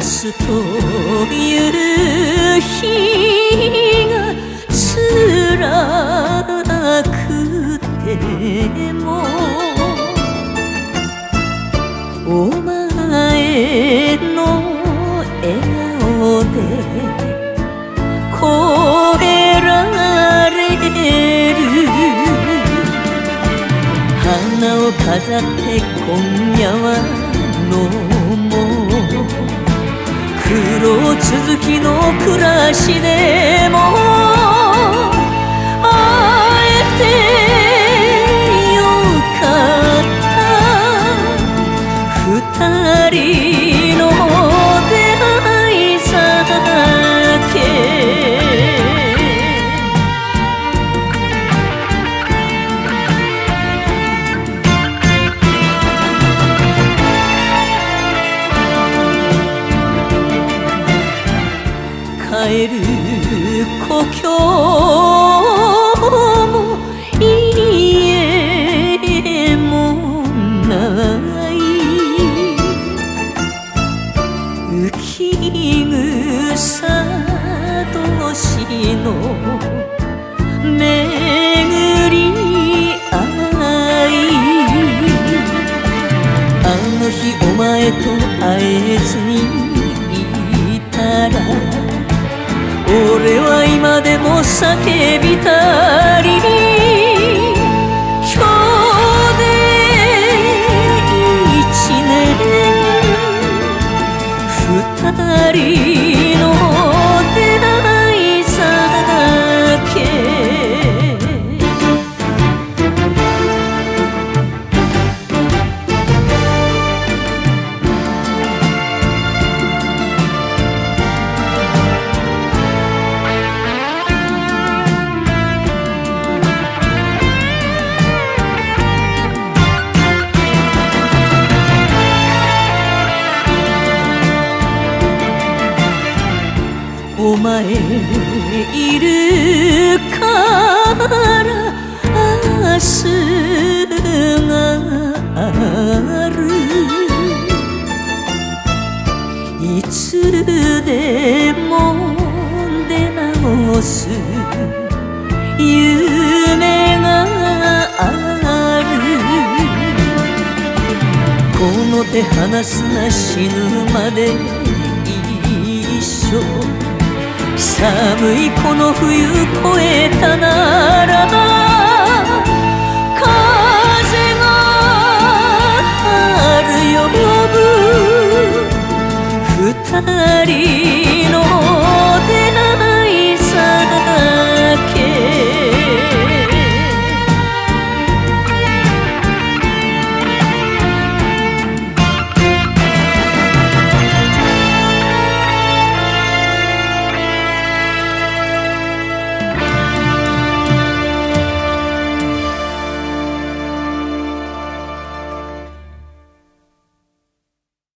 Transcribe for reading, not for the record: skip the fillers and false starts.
日という日が辛くてもお前の笑顔で超えられる花を飾って今夜は飲もう苦労続きの暮らしでも会えてよかった二人の出会い酒帰る故郷も家もない浮き草同士の巡り合いあの日お前と会えずにいたら俺は今でも叫びたり今日で1年二人の出会い酒お前いるから明日があるいつでも出直す夢があるこの手離すな死ぬまで一緒寒いこの冬越えたなら風が春呼ぶ二人の